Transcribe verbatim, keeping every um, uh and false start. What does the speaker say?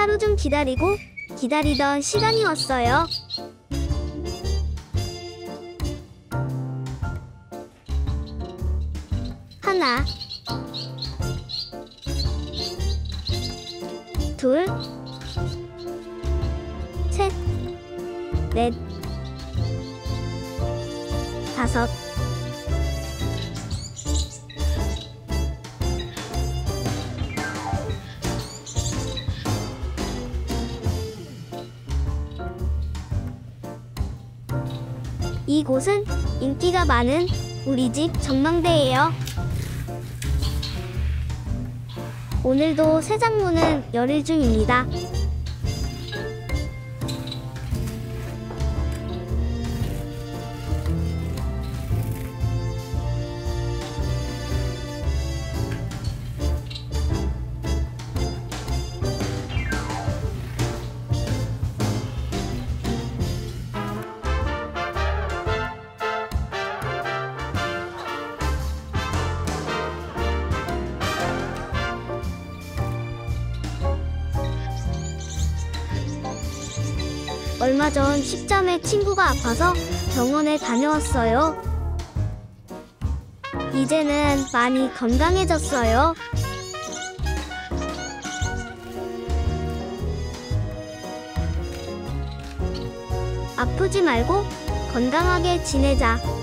하루 중 기다리고 기다리던 시간이 왔어요. 하나, 둘, 셋, 넷, 다섯. 이곳은 인기가 많은 우리 집 전망대예요. 오늘도 새 장문은 열일 중입니다. 얼마 전 십자매 친구가 아파서 병원에 다녀왔어요. 이제는 많이 건강해졌어요. 아프지 말고 건강하게 지내자.